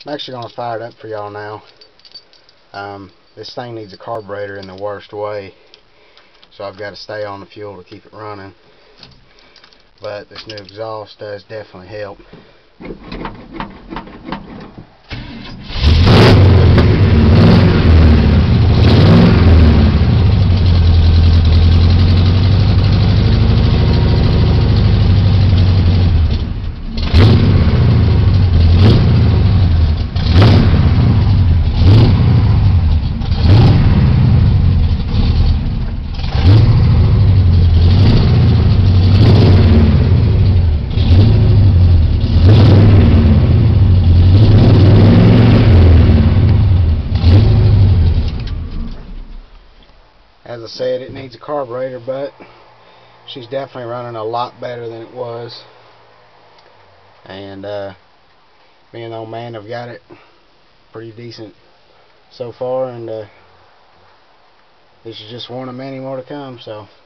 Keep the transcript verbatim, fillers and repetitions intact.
I'm actually going to fire it up for y'all now. Um, this thing needs a carburetor in the worst way, so I've got to stay on the fuel to keep it running. But this new exhaust does definitely help. As I said, it needs a carburetor, but she's definitely running a lot better than it was. And uh, me and the old man have got it pretty decent so far, and uh, this is just one of many more to come. So